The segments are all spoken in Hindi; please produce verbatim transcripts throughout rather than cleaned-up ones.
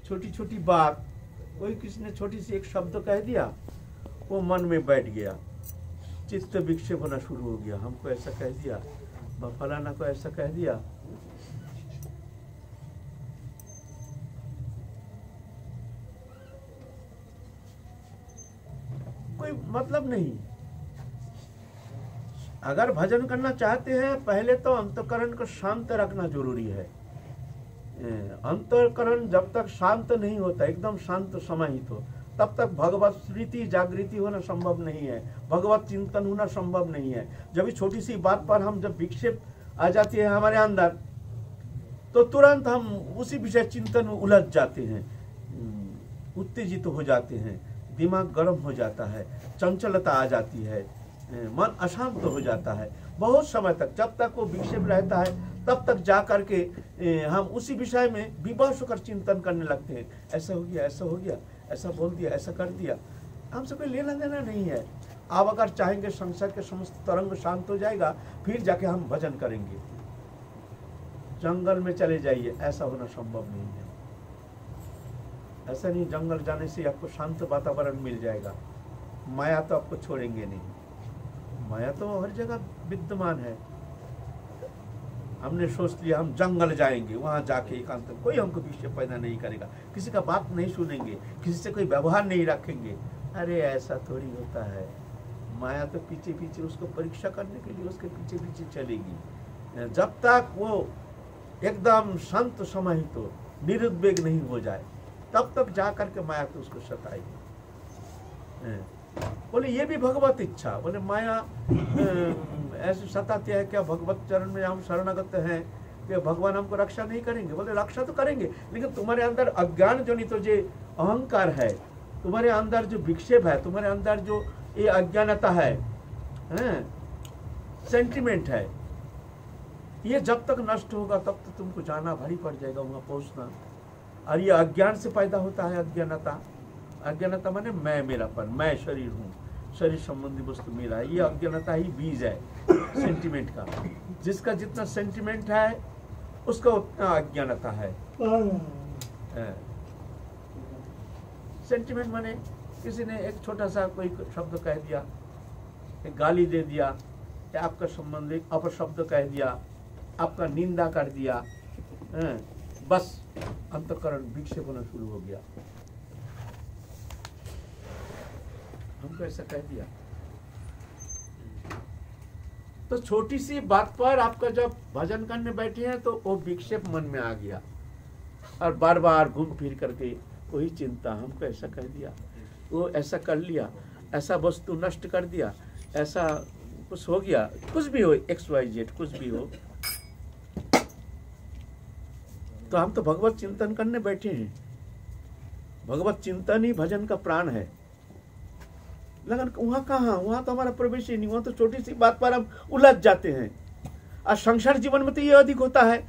छोटी छोटी बात, कोई किसी ने छोटी सी एक शब्द कह दिया, वो मन में बैठ गया, चित्त विक्षेप होना शुरू हो गया। हमको ऐसा कह दिया, फलाना को ऐसा कह दिया। कोई मतलब नहीं। अगर भजन करना चाहते हैं, पहले तो अंतःकरण को शांत रखना जरूरी है। अंतःकरण जब तक शांत नहीं होता, एकदम शांत समाहित हो, तब तक भगवत स्मृति जागृति होना संभव नहीं है, भगवत चिंतन होना संभव नहीं है। जब छोटी सी बात पर हम जब विक्षेप आ जाती है हमारे अंदर, तो तुरंत हम उसी विषय चिंतन में उलझ जाते हैं, उत्तेजित हो जाते हैं, दिमाग गर्म हो जाता है, चंचलता आ जाती है, मन अशांत हो जाता है। बहुत समय तक जब तक वो विक्षेप रहता है, तब तक जा करके हम उसी विषय में विवश होकर चिंतन करने लगते हैं। ऐसा हो गया, ऐसा हो गया, ऐसा बोल दिया, ऐसा कर दिया। हमसे कोई लेना देना नहीं है। आप अगर चाहेंगे संसार के समस्त तरंग शांत हो जाएगा, फिर जाके हम भजन करेंगे। जंगल में चले जाइए, ऐसा होना संभव नहीं है। ऐसा नहीं जंगल जाने से आपको शांत वातावरण मिल जाएगा। माया तो आपको छोड़ेंगे नहीं, माया तो हर जगह विद्यमान है। हमने सोच लिया हम जंगल जाएंगे, वहां जाके एकांत, कोई हमको विषय पैदा नहीं करेगा, किसी का बात नहीं सुनेंगे, किसी से कोई व्यवहार नहीं रखेंगे। अरे ऐसा थोड़ी होता है। माया तो पीछे पीछे उसको परीक्षा करने के लिए उसके पीछे पीछे चलेगी। जब तक वो एकदम शांत समाहित हो, निरुद्वेग नहीं हो जाए, तब तक जा करके माया तो उसको सताएगी। बोले ये भी भगवत इच्छा। बोले माया ऐसे सताती है क्या? भगवत चरण में हम शरणागत हैं कि भगवान हमको रक्षा नहीं करेंगे? बोले रक्षा तो करेंगे, लेकिन तुम्हारे अंदर अज्ञान जनित तो जो अहंकार है, तुम्हारे अंदर जो विक्षेप है, तुम्हारे अंदर जो ये अज्ञानता है, हैं? सेंटिमेंट है, ये जब तक नष्ट होगा तब तक तुमको जाना भारी पड़ जाएगा, वहां पहुंचना। और ये अज्ञान से पैदा होता है अज्ञानता। अज्ञानता माने मैं मेरापन, मैं शरीर हूँ, शरीर संबंधी वस्तु मेरा है। ये अज्ञानता ही बीज है सेंटिमेंट का। जिसका जितना सेंटिमेंट है उसका उतना अज्ञानता है। सेंटिमेंट माने किसी ने एक छोटा सा कोई शब्द कह दिया, एक गाली दे दिया, या आपका संबंधी अपशब्द कह दिया, आपका निंदा कर दिया, है? बस अंतःकरण विक्षेप होना शुरू हो गया। हमको ऐसा कह दिया, तो छोटी सी बात पर आपका जब भजन करने बैठे हैं तो वो विक्षेप मन में आ गया, और बार बार घूम फिर करके वही चिंता, हमको ऐसा कह दिया, वो ऐसा कर लिया, ऐसा वस्तु नष्ट कर दिया, ऐसा कुछ हो गया, कुछ भी हो, एक्स वाई जेड कुछ भी हो। तो हम तो भगवत चिंतन करने बैठे हैं। भगवत चिंतन ही भजन का प्राण है। लेकिन वहां कहाँ, वहां तो हमारा प्रवेश ही नहीं, वहां तो छोटी सी बात पर हम उलझ जाते हैं। और संसार जीवन में तो ये अधिक होता है।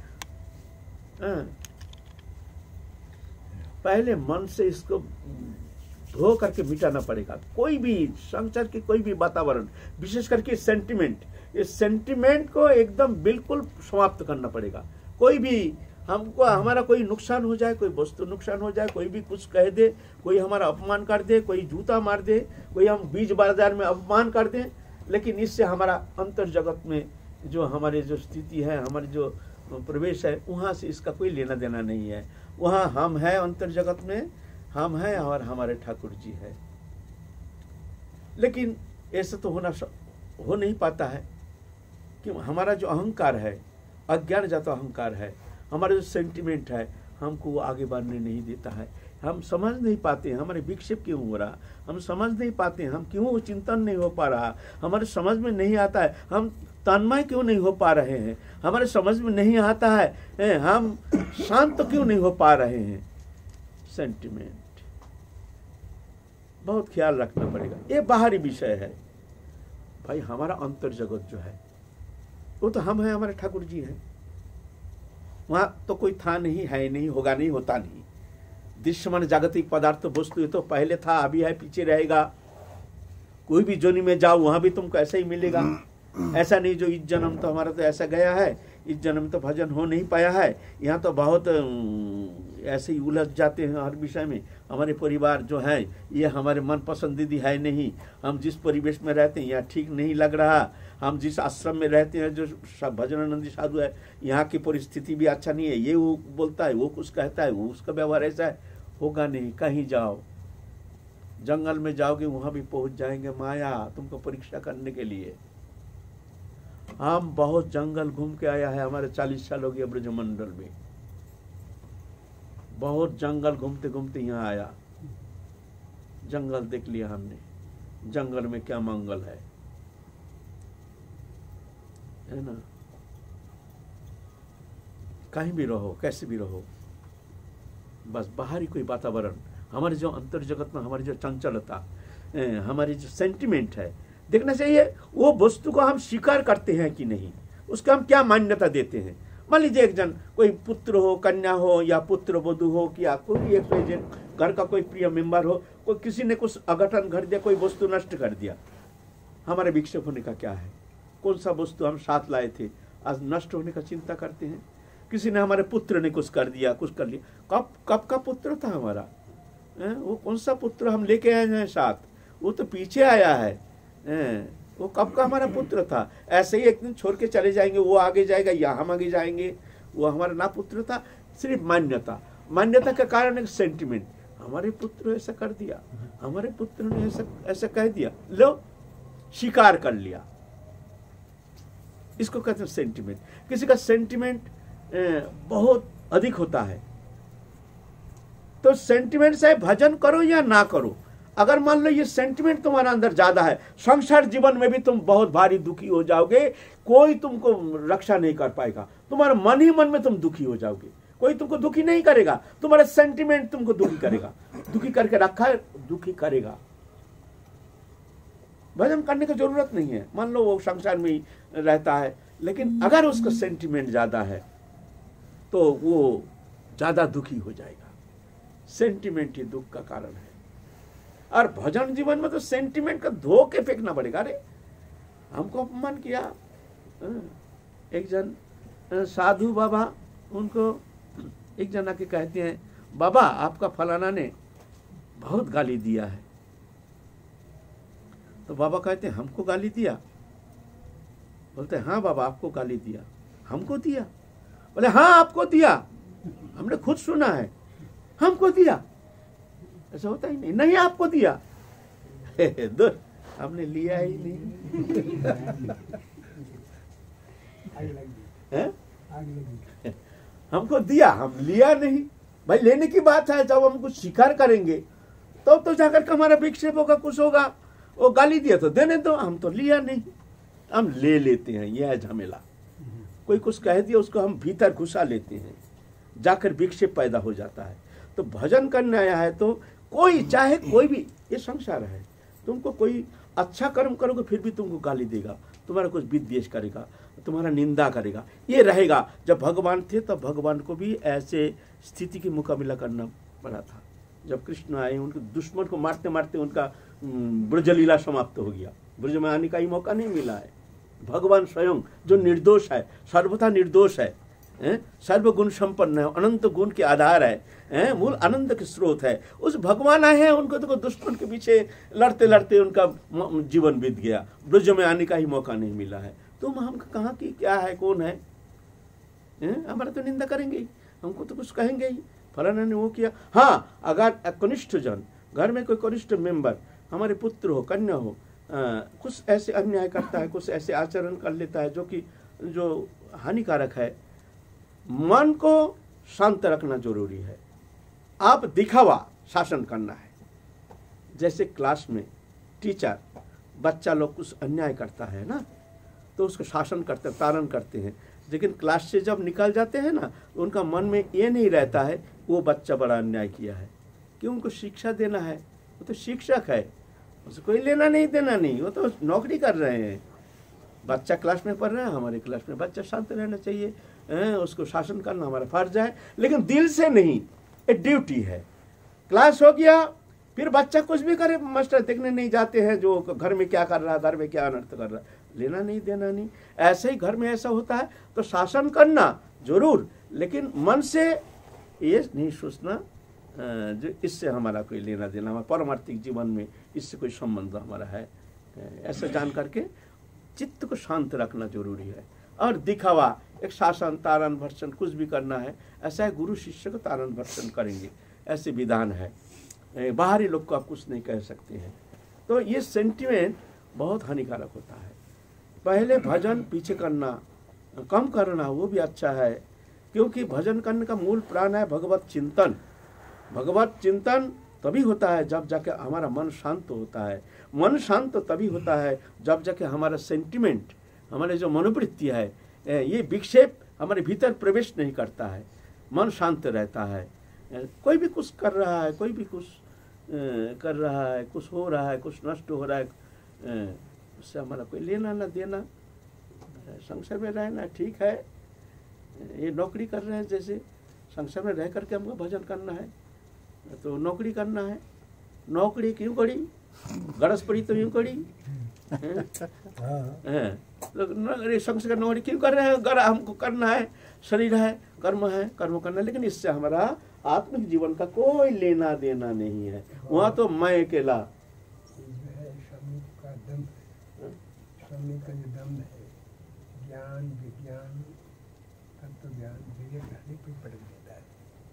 पहले मन से इसको धो करके मिटाना पड़ेगा। कोई भी संसार की कोई भी वातावरण, विशेष करके सेंटिमेंट, इस सेंटिमेंट को एकदम बिल्कुल समाप्त करना पड़ेगा। कोई भी हमको, हमारा कोई नुकसान हो जाए, कोई वस्तु नुकसान हो जाए, कोई भी कुछ कह दे, कोई हमारा अपमान कर दे, कोई जूता मार दे, कोई हम बीच बाजार में अपमान कर दें, लेकिन इससे हमारा अंतर जगत में जो हमारी जो स्थिति है, हमारी जो प्रवेश है, वहाँ से इसका कोई लेना देना नहीं है। वहाँ हम हैं, अंतर जगत में हम हैं और हमारे ठाकुर जी है। लेकिन ऐसा तो होना हो नहीं पाता है कि हमारा जो अहंकार है, अज्ञान जाता अहंकार है, हमारा जो सेंटिमेंट है, हमको वो आगे बढ़ने नहीं देता है। हम समझ नहीं पाते हैं हमारे विक्षेप क्यों हो रहा, हम समझ नहीं पाते हैं हम क्यों चिंतन नहीं हो पा रहा, हमारे समझ में नहीं आता है हम तन्मय क्यों नहीं हो पा रहे हैं, हमारे समझ में नहीं आता है हम शांत क्यों नहीं हो पा रहे हैं। सेंटिमेंट बहुत ख्याल रखना पड़ेगा। ये बाहरी विषय है भाई। हमारा अंतर जगत जो है वो तो हम हैं, हमारे ठाकुर जी हैं। वहां तो कोई था नहीं, है नहीं, होगा नहीं, होता नहीं। दृश्यमान जागतिक पदार्थ वस्तु ये तो पहले था, अभी है, पीछे रहेगा। कोई भी जोनी में जाओ वहां भी तुमको ऐसा ही मिलेगा। ऐसा नहीं जो इस जन्म तो हमारा तो ऐसा गया है, इस जन्म तो भजन हो नहीं पाया है, यहाँ तो बहुत ऐसे ही उलझ जाते हैं हर विषय में। हमारे परिवार जो है ये हमारे मन पसंदीदी है नहीं, हम जिस परिवेश में रहते हैं यहाँ ठीक नहीं लग रहा, हम जिस आश्रम में रहते हैं जो भजनानंदी साधु है यहाँ की परिस्थिति भी अच्छा नहीं है, ये वो बोलता है, वो कुछ कहता है, वो उसका व्यवहार ऐसा है। होगा नहीं। कहीं जाओ, जंगल में जाओगे वहां भी पहुंच जाएंगे माया तुमको परीक्षा करने के लिए। हम बहुत जंगल घूम के आया है, हमारे चालीस साल हो गए ब्रजमंडल में, बहुत जंगल घूमते घूमते यहाँ आया, जंगल देख लिया हमने, जंगल में क्या मंगल है, है ना। कहीं भी रहो, कैसे भी रहो, बस बाहरी कोई वातावरण, हमारे जो अंतर जगत में हमारी जो चंचलता, हमारी जो सेंटिमेंट है, देखना चाहिए वो वस्तु को हम स्वीकार करते हैं कि नहीं, उसका हम क्या मान्यता देते हैं। मान लीजिए एक जन कोई पुत्र हो, कन्या हो या पुत्र वधु हो, या कोई एक घर का कोई प्रिय मेंबर हो, कोई किसी ने कुछ अघटन कर दिया, कोई वस्तु नष्ट कर दिया, हमारे विक्षेप होने का क्या है? कौन सा वस्तु हम साथ लाए थे आज नष्ट होने का चिंता करते हैं। किसी ने, हमारे पुत्र ने कुछ कर दिया, कुछ कर लिया, कब कब का पुत्र था हमारा, है? वो कौन सा पुत्र हम लेके आए हैं साथ, वो तो पीछे आया है, है? वो कब का हमारा पुत्र था। ऐसे ही एक दिन छोड़ के चले जाएंगे, वो आगे जाएगा या हम आगे जाएंगे, वो हमारा ना पुत्र था। सिर्फ मान्यता, मान्यता के कारण एक सेंटिमेंट, हमारे पुत्र ऐसा कर दिया, हमारे पुत्र ने ऐसा ऐसा कह दिया, लो स्वीकार कर लिया, इसको कहते हैं सेंटिमेंट। किसी का सेंटिमेंट बहुत अधिक होता है, तो सेंटिमेंट से भजन करो या ना करो, अगर मान लो ये सेंटिमेंट तुम्हारा अंदर ज्यादा है, संसार जीवन में भी तुम बहुत भारी दुखी हो जाओगे, कोई तुमको रक्षा नहीं कर पाएगा, तुम्हारा मन ही मन में तुम दुखी हो जाओगे, कोई तुमको दुखी नहीं करेगा, तुम्हारा सेंटिमेंट तुमको दुखी करेगा, दुखी करके रखा है, दुखी करेगा। भजन करने की जरूरत नहीं है, मान लो वो संसार में ही रहता है, लेकिन अगर उसका सेंटिमेंट ज्यादा है तो वो ज्यादा दुखी हो जाएगा। सेंटिमेंट ही दुख का कारण है। और भजन जीवन में तो सेंटिमेंट का धो के फेंकना पड़ेगा। अरे हमको अपमान किया, एक जन साधु बाबा, उनको एक जना के कहते हैं, बाबा आपका फलाना ने बहुत गाली दिया है। तो बाबा कहते हैं हमको गाली दिया? बोलते हैं हाँ बाबा आपको गाली दिया। हमको दिया? बोले हाँ आपको दिया, हमने खुद सुना है, हमको दिया। ऐसा होता ही नहीं, नहीं आपको दिया। दूर, हमने लिया ही नहीं। हमको दिया, हम लिया नहीं। भाई लेने की बात है, जब हम कुछ स्वीकार करेंगे तो तो जाकर के हमारा विक्षेप होगा, कुछ होगा। वो गाली दिया तो देने दो, हम तो लिया नहीं, हम ले लेते हैं। यह है झमेला। कोई कुछ कह दिया उसको हम भीतर घुसा लेते हैं, जाकर विक्षेप पैदा हो जाता है। तो भजन करने आया है तो कोई, चाहे कोई भी, ये संसार है, तुमको कोई अच्छा कर्म करोगे फिर भी तुमको गाली देगा, तुम्हारा कुछ विद्वेष करेगा, तुम्हारा निंदा करेगा, ये रहेगा। जब भगवान थे तब भगवान को भी ऐसे स्थिति की मुकाबला करना पड़ा था। जब कृष्ण आए, उनके दुश्मन को मारते मारते उनका ब्रजलीला समाप्त हो गया, ब्रज में आने का ही मौका नहीं मिला है। भगवान स्वयं जो निर्दोष है, सर्वथा निर्दोष है, सर्वगुण संपन्न है, अनंत गुण के आधार है, है मूल आनंद के स्रोत है, उस भगवान आए हैं, उनको तो दुश्मन के पीछे लड़ते लड़ते उनका जीवन बीत गया, ब्रज में आने का ही मौका नहीं मिला है। तुम हम कहाँ की क्या है, कौन है, है? हमारा तो निंदा करेंगे ही, हमको तो कुछ कहेंगे ही, फलाना ने वो किया। हाँ, अगर कनिष्ठ जन, घर में कोई कनिष्ठ मेंबर, हमारे पुत्र हो, कन्या हो, आ, कुछ ऐसे अन्याय करता है, कुछ ऐसे आचरण कर लेता है जो कि जो हानिकारक है, मन को शांत रखना जरूरी है। आप दिखावा शासन करना है। जैसे क्लास में टीचर, बच्चा लोग कुछ अन्याय करता है ना, तो उसको शासन करते, तारण करते हैं, लेकिन क्लास से जब निकल जाते हैं ना, उनका मन में ये नहीं रहता है वो बच्चा बड़ा अन्याय किया है, कि उनको शिक्षा देना है। वो तो शिक्षक है, उसको कोई लेना नहीं देना नहीं, वो तो नौकरी कर रहे हैं। बच्चा क्लास में पढ़ रहा है, हमारे क्लास में बच्चा शांत रहना चाहिए, उसको शासन करना हमारा फर्ज है, लेकिन दिल से नहीं, एक ड्यूटी है। क्लास हो गया, फिर बच्चा कुछ भी करे, मास्टर देखने नहीं जाते हैं जो घर में क्या कर रहा है, घर में क्या अनर्थ कर रहा है, लेना नहीं देना नहीं। ऐसे ही घर में ऐसा होता है, तो शासन करना जरूर, लेकिन मन से ये नहीं सोचना जो इससे हमारा कोई लेना देना, हमारा पारमार्थिक जीवन में इससे कोई संबंध हमारा है, ऐसा जान करके चित्त को शांत रखना जरूरी है। और दिखावा, एक शासन तारण भर्षण कुछ भी करना है, ऐसा है गुरु शिष्य को तारण भर्षण करेंगे, ऐसे विधान है। बाहरी लोग को आप कुछ नहीं कह सकते हैं। तो ये सेंटिमेंट बहुत हानिकारक होता है। पहले भजन पीछे करना, कम करना, वो भी अच्छा है, क्योंकि भजन करने का मूल प्राण है भगवत चिंतन। भगवत चिंतन तभी होता है जब जाके हमारा मन शांत होता है। मन शांत तभी होता है जब जाके हमारा सेंटिमेंट, हमारे जो मनोवृत्ति है, ये विक्षेप हमारे भीतर प्रवेश नहीं करता है, मन शांत रहता है। कोई भी कुछ कर रहा है, कोई भी कुछ कर रहा है, कुछ हो रहा है, कुछ नष्ट हो रहा है, उससे हमारा कोई लेना ना देना, संसार में रहना ठीक है। ये नौकरी कर रहे हैं, जैसे संसार में रह करके हमको भजन करना है, तो नौकरी करना है। नौकरी क्यों करी? गरज पड़ी तो यूँ करी है? तो संसार नौकरी क्यों कर रहे हैं? गर हमको करना है, शरीर है, कर्म है, कर्म करना है, लेकिन इससे हमारा आत्मिक जीवन का कोई लेना देना नहीं है। वहाँ तो मैं अकेला का दम है, स्वामी का जो दम है, ज्ञान विज्ञान तत्व ज्ञान विवेक रहने पर पड़ देता है।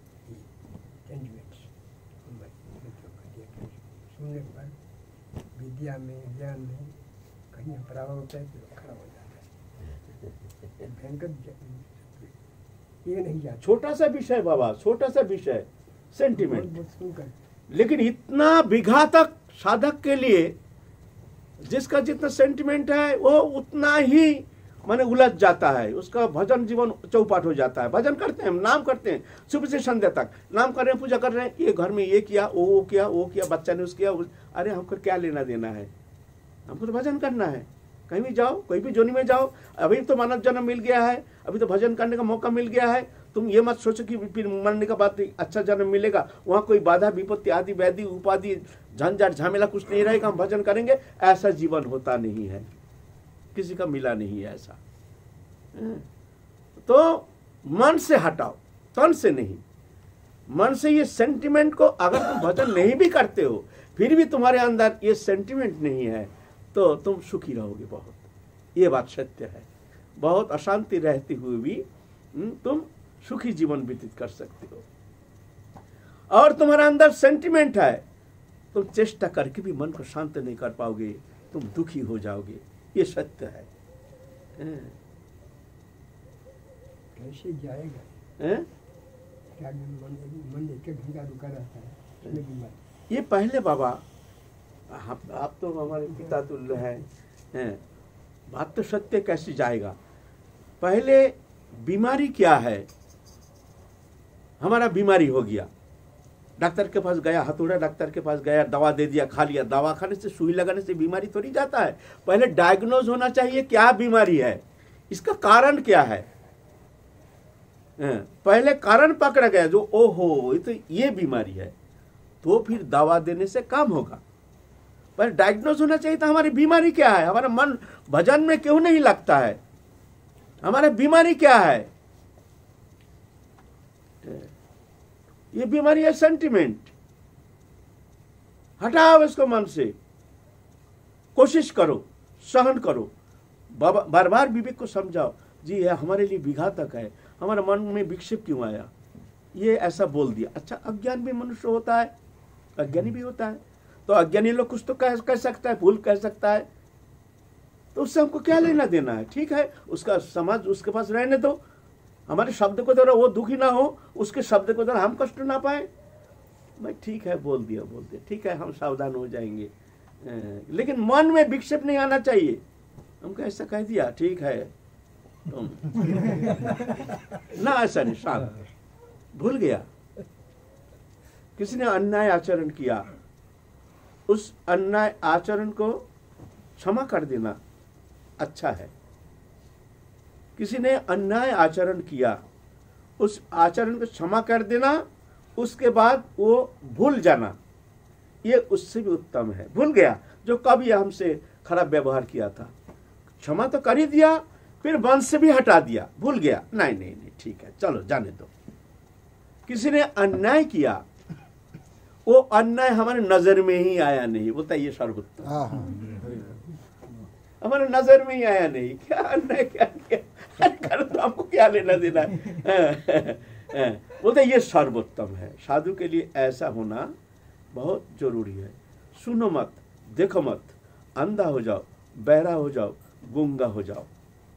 सुनने पर विद्या में ज्ञान में कहीं प्रभाव होता है तो खड़ा हो जाता है, भयंकर ये नहीं जाता। छोटा सा विषय बाबा, छोटा सा विषय सेंटिमेंट, लेकिन इतना विघातक साधक के लिए जिसका जितना सेंटिमेंट है वो उतना ही माने उलझ जाता है, उसका भजन जीवन चौपाट हो जाता है। भजन करते हैं, नाम करते हैं, सुबह से संध्या तक नाम कर रहे हैं, पूजा कर रहे हैं, ये घर में ये किया, वो वो किया, वो किया, बच्चा ने उस किया, अरे हमको क्या लेना देना है? हमको तो भजन करना है। कहीं भी जाओ, कोई भी जोनी में जाओ, अभी तो मानव जन्म मिल गया है, अभी तो भजन करने का मौका मिल गया है। तुम ये मत सोचो कि फिर मरने का बाद अच्छा जन्म मिलेगा, वहाँ कोई बाधा विपत्ति आदि व्याधि उपाधि झंझट झमेला कुछ नहीं रहेगा, हम भजन करेंगे, ऐसा जीवन होता नहीं है, किसी का मिला नहीं है ऐसा। तो मन से हटाओ, तन से नहीं। मन से ये सेंटिमेंट को, अगर तुम भजन नहीं भी करते हो फिर भी तुम्हारे अंदर ये सेंटिमेंट नहीं है तो तुम सुखी रहोगे बहुत, ये बात सत्य है। बहुत अशांति रहती हुई भी तुम सुखी जीवन व्यतीत कर सकते हो। और तुम्हारा अंदर सेंटिमेंट है, तुम चेष्टा करके भी मन को शांत नहीं कर पाओगे, तुम दुखी हो जाओगे, ये सत्य है। कैसे जाएगा? हैं? क्या मन मन एक एक घंटा रुका रहता है। ये पहले बाबा, आप, आप तो हमारे पिता तुल्य हैं, हैं? बात तो सत्य, कैसे जाएगा? पहले बीमारी क्या है? हमारा बीमारी हो गया, डॉक्टर के पास गया, हथौड़ा डॉक्टर के पास गया, दवा दे दिया, खा लिया। दवा खाने से, सुई लगाने से बीमारी थोड़ी जाता है। पहले डायग्नोज होना चाहिए क्या बीमारी है, इसका कारण क्या है। पहले कारण पकड़ा गया जो ओहो ये तो ये बीमारी है, तो फिर दवा देने से काम होगा। पर डायग्नोज होना चाहिए था हमारी बीमारी क्या है, हमारा मन भजन में क्यों नहीं लगता है, हमारा बीमारी क्या है। ये बीमारी है सेंटिमेंट, हटाओ इसको मन से, कोशिश करो, सहन करो, बार बार विवेक को समझाओ, जी यह हमारे लिए विघातक है, हमारे मन में विक्षेप क्यों आया, ये ऐसा बोल दिया। अच्छा, अज्ञान भी मनुष्य होता है, अज्ञानी भी होता है, तो अज्ञानी लोग कुछ तो कह कह सकता है, भूल कह सकता है, तो उससे हमको क्या लेना देना है। ठीक है, उसका समाज उसके पास रहने दो, हमारे शब्द को द्वारा वो दुखी ना हो, उसके शब्द को द्वारा हम कष्ट ना पाए। भाई ठीक है, बोल दिया बोल दिया, ठीक है, हम सावधान हो जाएंगे, लेकिन मन में विक्षेप नहीं आना चाहिए। हमको ऐसा कह दिया, ठीक है तुम ना, ऐसा नहीं, शांत, भूल गया। किसी ने अन्याय आचरण किया, उस अन्याय आचरण को क्षमा कर देना अच्छा है। किसी ने अन्याय आचरण किया, उस आचरण को क्षमा कर देना, उसके बाद वो भूल जाना, ये उससे भी उत्तम है। भूल गया जो कभी हमसे खराब व्यवहार किया था, क्षमा तो कर ही दिया, फिर वंश से भी हटा दिया, भूल गया, नहीं नहीं नहीं ठीक है, चलो जाने दो, किसी ने अन्याय किया, वो अन्याय हमारे नजर में ही आया नहीं, बोलता ये सर्वोत्तम, हमारे नजर में ही आया नहीं, क्या अन्याय क्या किया, कर तो हमको क्या लेना देना है। बोलते ये सर्वोत्तम है। साधु के लिए ऐसा होना बहुत जरूरी है। सुनो मत, देखो मत, अंधा हो जाओ, बहरा हो जाओ, गूंगा हो जाओ,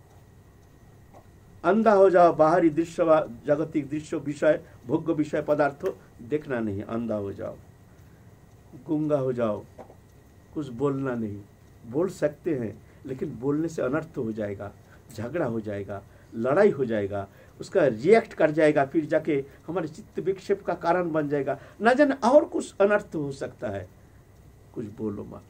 अंधा हो जाओ, बाहरी दृश्य, जागतिक दृश्य, विषय, भोग्य विषय पदार्थों देखना नहीं, अंधा हो जाओ, गूंगा हो जाओ, कुछ बोलना नहीं। बोल सकते हैं लेकिन बोलने से अनर्थ हो जाएगा, झगड़ा हो जाएगा, लड़ाई हो जाएगा, उसका रिएक्ट कर जाएगा, फिर जाके हमारे चित्त विक्षेप का कारण बन जाएगा, न जाने और कुछ अनर्थ हो सकता है। कुछ बोलो मत,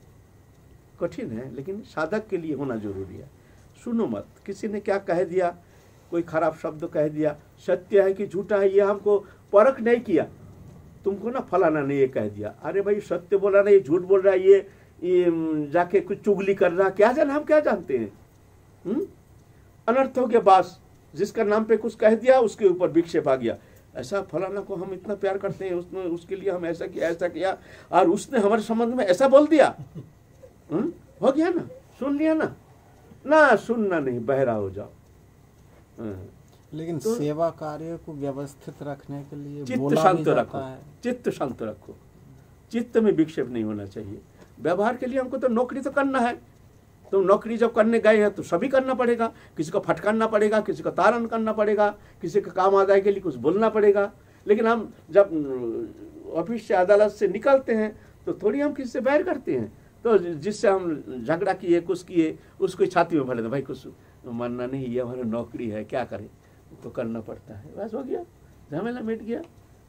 कठिन है लेकिन साधक के लिए होना जरूरी है। सुनो मत, किसी ने क्या कह दिया, कोई खराब शब्द कह दिया, सत्य है कि झूठा है ये हमको परख नहीं किया, तुमको ना फलाना ने ये कह दिया, अरे भाई सत्य बोल रहा है, ये झूठ बोल रहा है, ये, ये जाके कुछ चुगली कर रहा, क्या जाने, हम क्या जानते हैं। हुँ? अनर्थ हो गया, बस जिसका नाम पे कुछ कह दिया उसके ऊपर विक्षेप आ गया, ऐसा फलाना को हम इतना प्यार करते हैं, उसने उसके लिए हम ऐसा किया ऐसा किया और उसने हमारे संबंध में ऐसा बोल दिया। हुँ? हो गया ना, सुन लिया ना, ना सुनना नहीं, बहरा हो जाओ। लेकिन तो सेवा कार्य को व्यवस्थित रखने के लिए चित्त शांत रखो, चित्त शांत रखो, चित्त में विक्षेप नहीं होना चाहिए। व्यवहार के लिए हमको तो नौकरी तो करना है, तो नौकरी जब करने गए हैं तो सभी करना पड़ेगा, किसी को फटकारना पड़ेगा, किसी को तारण करना पड़ेगा, किसी का काम आदाय के लिए कुछ बोलना पड़ेगा। लेकिन हम जब ऑफिस से, अदालत से निकलते हैं तो थोड़ी हम किसी से बैर करते हैं, तो जिससे हम झगड़ा किए, कुछ किए, उसको छाती में भर दे, भाई कुछ मानना नहीं, ये हमारी नौकरी है, क्या करें, तो करना पड़ता है, बस हो गया, झमेला मिट गया।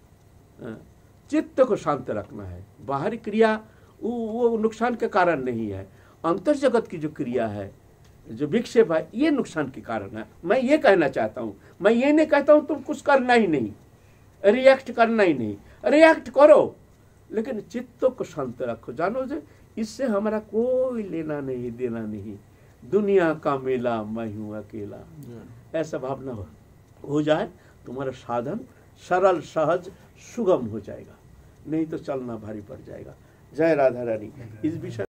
चित्त को शांत रखना है। बाहरी क्रिया वो, वो नुकसान के कारण नहीं है, अंतर जगत की जो क्रिया है, जो विक्षेप है, ये नुकसान के कारण है। मैं ये कहना चाहता हूँ, मैं ये नहीं कहता हूँ तुम कुछ करना ही नहीं, रिएक्ट करना ही नहीं, रिएक्ट करो लेकिन चित्त को शांत रखो। जानो जो इससे हमारा कोई लेना नहीं देना नहीं, दुनिया का मेला मैं हूँ अकेला, ऐसा भावना हो, हो जाए, तुम्हारा साधन सरल सहज सुगम हो जाएगा, नहीं तो चलना भारी पड़ जाएगा। जय राधा रानी। इस विषय